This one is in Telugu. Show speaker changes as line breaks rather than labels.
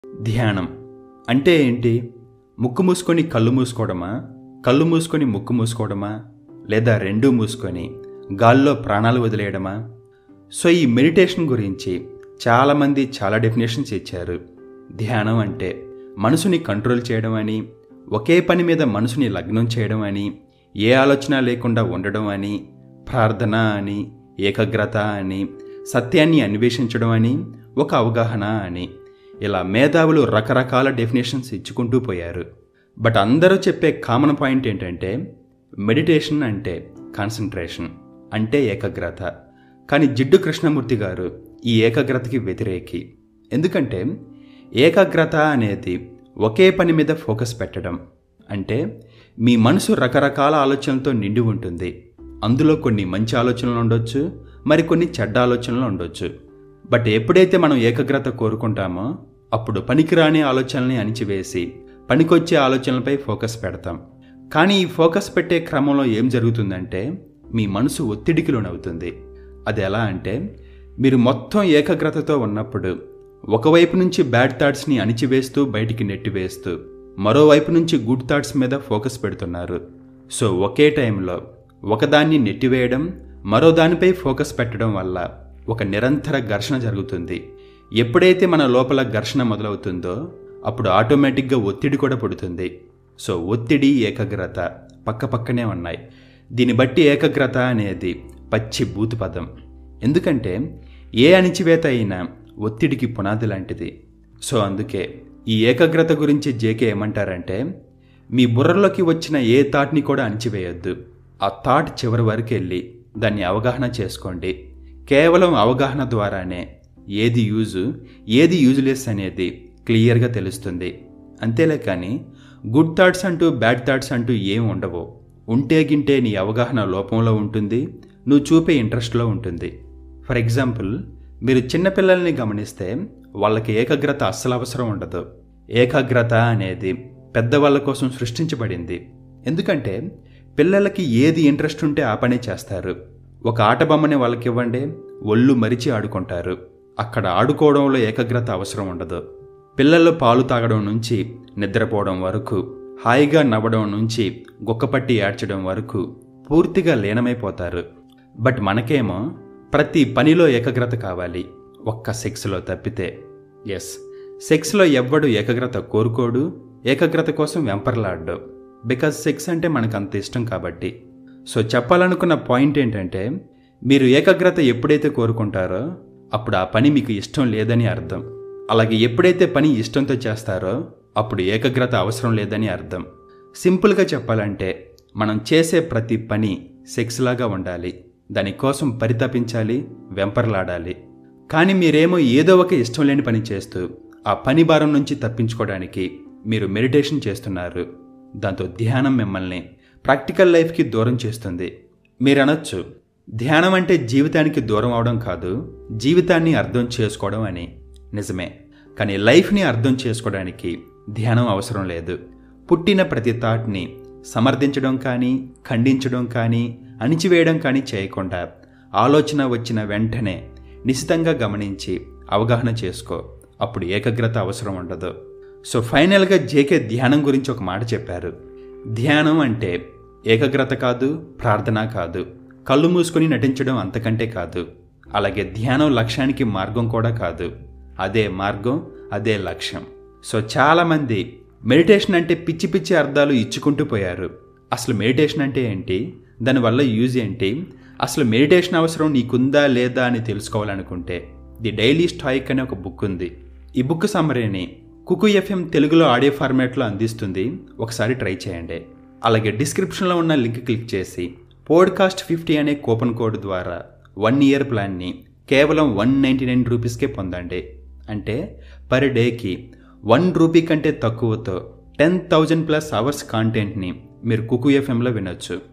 ధ్యానం అంటే ఏంటి? ముక్కు మూసుకొని కళ్ళు మూసుకోవడమా? కళ్ళు మూసుకొని ముక్కు మూసుకోవడమా? లేదా రెండూ మూసుకొని గాల్లో ప్రాణాలు వదిలేయడమా? సో ఈ మెడిటేషన్ గురించి చాలామంది చాలా డెఫినేషన్స్ ఇచ్చారు. ధ్యానం అంటే మనసుని కంట్రోల్ చేయడం అని, ఒకే పని మీద మనసుని లగ్నం చేయడం అని, ఏ ఆలోచన లేకుండా ఉండడం అని, ప్రార్థన అని, ఏకాగ్రత అని, సత్యాన్ని అన్వేషించడం అని, ఒక అవగాహన అని, ఇలా మేధావులు రకరకాల డెఫినేషన్స్ ఇచ్చుకుంటూ పోయారు. బట్ అందరూ చెప్పే కామన్ పాయింట్ ఏంటంటే మెడిటేషన్ అంటే కాన్సన్ట్రేషన్, అంటే ఏకాగ్రత. కానీ జిడ్డు కృష్ణమూర్తి గారు ఈ ఏకాగ్రతకి వ్యతిరేకి. ఎందుకంటే ఏకాగ్రత అనేది ఒకే పని మీద ఫోకస్ పెట్టడం. అంటే మీ మనసు రకరకాల ఆలోచనలతో నిండి ఉంటుంది. అందులో కొన్ని మంచి ఆలోచనలు ఉండొచ్చు, మరికొన్ని చెడ్డ ఆలోచనలు ఉండొచ్చు. బట్ ఎప్పుడైతే మనం ఏకాగ్రత కోరుకుంటామో అప్పుడు పనికిరాని ఆలోచనల్ని అణిచివేసి పనికొచ్చే ఆలోచనలపై ఫోకస్ పెడతాం. కానీ ఈ ఫోకస్ పెట్టే క్రమంలో ఏం జరుగుతుందంటే మీ మనసు ఒత్తిడికి లోనవుతుంది. అది ఎలా అంటే మీరు మొత్తం ఏకాగ్రతతో ఉన్నప్పుడు ఒకవైపు నుంచి బ్యాడ్ థాట్స్ని అణిచివేస్తూ బయటికి నెట్టివేస్తూ మరోవైపు నుంచి గుడ్ థాట్స్ మీద ఫోకస్ పెడుతున్నారు. సో ఒకే టైంలో ఒకదాన్ని నెట్టివేయడం, మరో దానిపై ఫోకస్ పెట్టడం వల్ల ఒక నిరంతర ఘర్షణ జరుగుతుంది. ఎప్పుడైతే మన లోపల ఘర్షణ మొదలవుతుందో అప్పుడు ఆటోమేటిక్గా ఒత్తిడి కూడా పుడుతుంది. సో ఒత్తిడి, ఏకాగ్రత పక్కపక్కనే ఉన్నాయి. దీన్ని బట్టి ఏకాగ్రత అనేది పచ్చి బూతు పదం. ఎందుకంటే ఏ అణిచివేత అయినా ఒత్తిడికి పునాది లాంటిది. సో అందుకే ఈ ఏకాగ్రత గురించి జేకే ఏమంటారంటే మీ బుర్రలోకి వచ్చిన ఏ థాట్ని కూడా అణిచివేయొద్దు. ఆ థాట్ చివరి వరకు వెళ్ళి దాన్ని అవగాహన చేసుకోండి. కేవలం అవగాహన ద్వారానే ఏది యూజు, ఏది యూజ్లెస్ అనేది క్లియర్గా తెలుస్తుంది. అంతేలే కానీ గుడ్ థాట్స్ అంటూ బ్యాడ్ థాట్స్ అంటూ ఏం ఉండవు. ఉంటే గింటే నీ అవగాహన లోపంలో ఉంటుంది, నువ్వు చూపే ఇంట్రెస్ట్లో ఉంటుంది. ఫర్ ఎగ్జాంపుల్, మీరు చిన్నపిల్లల్ని గమనిస్తే వాళ్ళకి ఏకాగ్రత అస్సలు అవసరం ఉండదు. ఏకాగ్రత అనేది పెద్దవాళ్ళ కోసం సృష్టించబడింది. ఎందుకంటే పిల్లలకి ఏది ఇంట్రెస్ట్ ఉంటే ఆ పనే చేస్తారు. ఒక ఆట బొమ్మని వాళ్ళకి ఇవ్వండి, ఒళ్ళు మరిచి ఆడుకుంటారు. అక్కడ ఆడుకోవడంలో ఏకాగ్రత అవసరం ఉండదు. పిల్లలు పాలు తాగడం నుంచి నిద్రపోవడం వరకు, హాయిగా నవ్వడం నుంచి గుక్కపట్టి ఏడ్చడం వరకు పూర్తిగా లీనమైపోతారు. బట్ మనకేమో ప్రతి పనిలో ఏకాగ్రత కావాలి, ఒక్క సెక్స్లో తప్పితే. ఎస్, సెక్స్లో ఎవ్వడు ఏకాగ్రత కోరుకోడు, ఏకాగ్రత కోసం వెంపర్లాడ్డు. బికాజ్ సెక్స్ అంటే మనకు అంత ఇష్టం కాబట్టి. సో చెప్పాలనుకున్న పాయింట్ ఏంటంటే మీరు ఏకాగ్రత ఎప్పుడైతే కోరుకుంటారో అప్పుడు ఆ పని మీకు ఇష్టం లేదని అర్థం. అలాగే ఎప్పుడైతే పని ఇష్టంతో చేస్తారో అప్పుడు ఏకాగ్రత అవసరం లేదని అర్థం. సింపుల్గా చెప్పాలంటే మనం చేసే ప్రతి పని సెక్స్ లాగా ఉండాలి. దానికోసం పరితపించాలి, వెంపర్లాడాలి. కానీ మీరేమో ఏదో ఒక ఇష్టం లేని పని చేస్తూ ఆ పని భారం నుంచి తప్పించుకోవడానికి మీరు మెడిటేషన్ చేస్తున్నారు. దాంతో ధ్యానం మిమ్మల్ని ప్రాక్టికల్ లైఫ్కి దూరం చేస్తుంది. మీరు అనొచ్చు, ధ్యానం అంటే జీవితానికి దూరం అవడం కాదు, జీవితాన్ని అర్థం చేసుకోవడం అని. నిజమే, కానీ లైఫ్ని అర్థం చేసుకోవడానికి ధ్యానం అవసరం లేదు. పుట్టిన ప్రతి థాట్ని సమర్థించడం కానీ, ఖండించడం కానీ, అణిచివేయడం కానీ చేయకుండా ఆలోచన వచ్చిన వెంటనే నిశితంగా గమనించి అవగాహన చేసుకో. అప్పుడు ఏకాగ్రత అవసరం ఉండదు. సో ఫైనల్గా జేకే ధ్యానం గురించి ఒక మాట చెప్పారు. ధ్యానం అంటే ఏకాగ్రత కాదు, ప్రార్థన కాదు, కళ్ళు మూసుకొని నటించడం అంతకంటే కాదు. అలాగే ధ్యానం లక్ష్యానికి మార్గం కూడా కాదు. అదే మార్గం, అదే లక్ష్యం. సో చాలామంది మెడిటేషన్ అంటే పిచ్చి పిచ్చి అర్థాలు ఇచ్చుకుంటూ పోయారు. అసలు మెడిటేషన్ అంటే ఏంటి, దానివల్ల యూజ్ ఏంటి, అసలు మెడిటేషన్ అవసరం నీకుందా లేదా అని తెలుసుకోవాలనుకుంటే ది డైలీ స్టాయిక్ అనే ఒక బుక్ ఉంది. ఈ బుక్ సమ్మరీని కుకు ఎఫ్ఎం తెలుగులో ఆడియో ఫార్మాట్లో అందిస్తుంది. ఒకసారి ట్రై చేయండి. అలాగే డిస్క్రిప్షన్లో ఉన్న లింక్ క్లిక్ చేసి పోడ్కాస్ట్ 50 అనే కూపన్ కోడ్ ద్వారా 1 ఇయర్ ప్లాన్ని కేవలం 199 రూపీస్కే పొందండి. అంటే పర్ డేకి 1 రూపీ కంటే తక్కువతో 10,000+ అవర్స్ కాంటెంట్ని మీరు కుకు ఎఫ్ఎంలో వినొచ్చు.